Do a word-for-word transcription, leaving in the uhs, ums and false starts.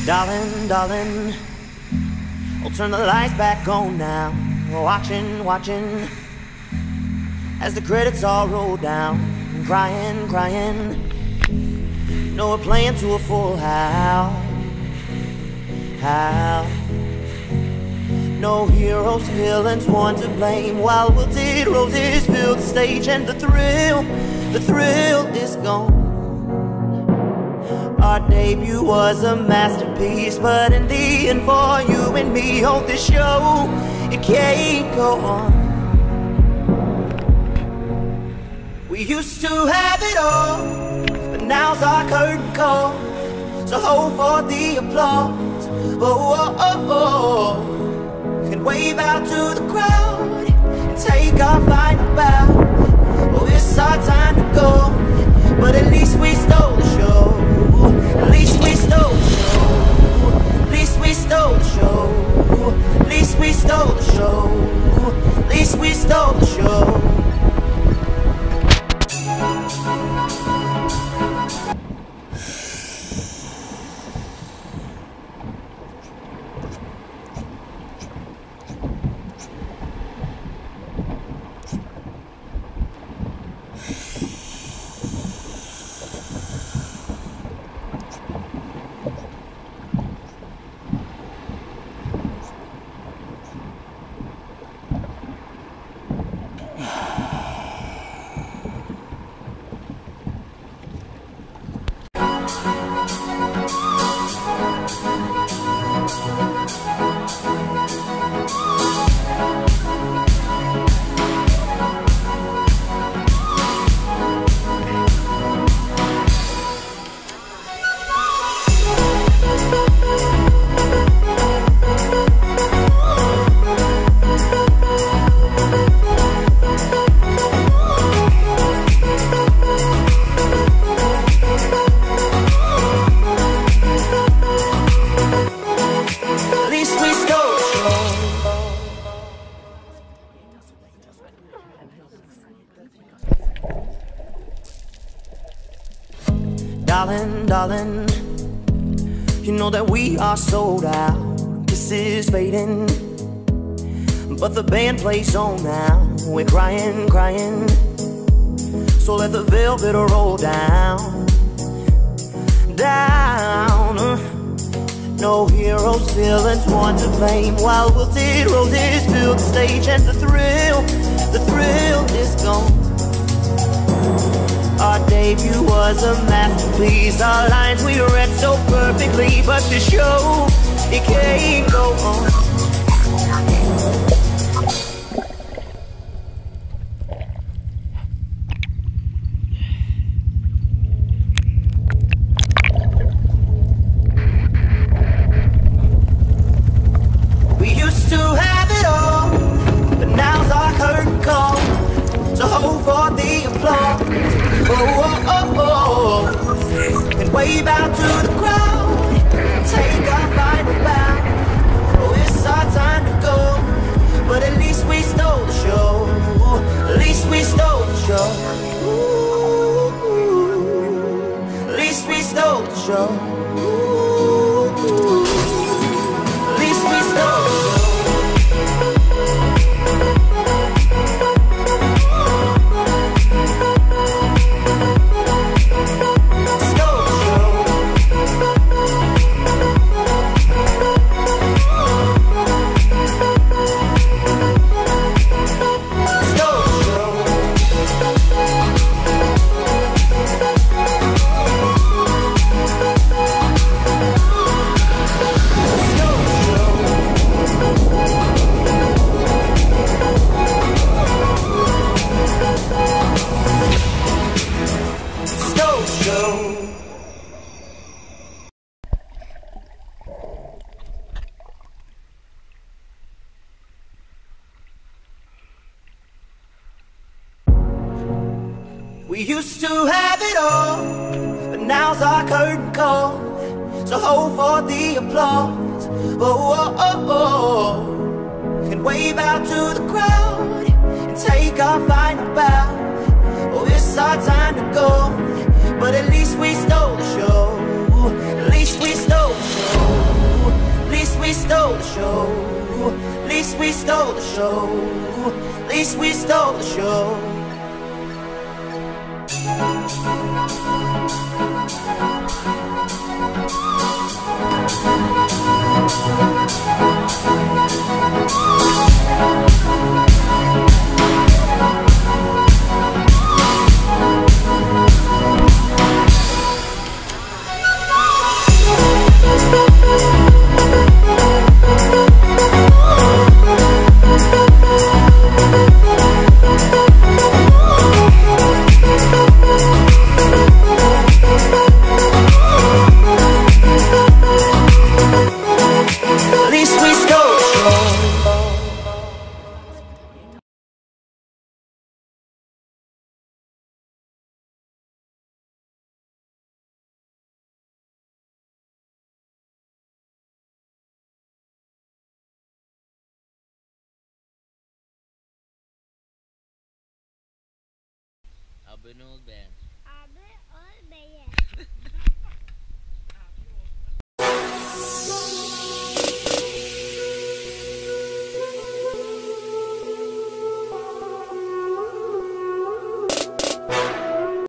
Darling, darling, I'll turn the lights back on now. Watching, watching as the credits all roll down. Crying, crying, no, we're playing to a full house. How? No heroes, villains, one to blame. While wilted roses fill the stage, and the thrill, the thrill is gone. Our debut was a masterpiece, but in the end, for you and me, on this show, it can't go on. We used to have it all, but now's our curtain call. So hold for the applause, oh, oh, oh, oh, and wave out to the crowd and take our final bow. Oh, it's our time to go, but at least we stole the show. At least we stole the show. At least we stole the show. At least we stole the show. At least we stole the show. Darling, darling, you know that we are sold out. This is fading, but the band plays on now. We're crying, crying, so let the velvet roll down, down. No heroes, villains, one to blame. While wilted roses fill the stage, and the thrill, the thrill is gone. Our debut was a masterpiece. Our lines we read so perfectly, but the show, it can't go on. We used to have it all, but now's our curtain call. So hold for the applause, oh, oh, oh, oh, and wave out to the crowd, take our final bow. Oh, it's our time to go, but at least we stole the show. At least we stole the show. Ooh, at least we stole the show. Ooh, at least we stole the show. We used to have it all, but now's our curtain call. So hold for the applause, oh, oh, oh, oh, and wave out to the crowd and take our final bow. Oh, it's our time to go, but at least we stole the show. At least we stole the show. show. At least we stole the show. At least we stole the show. Abone ol beğen. Abi ol beğen.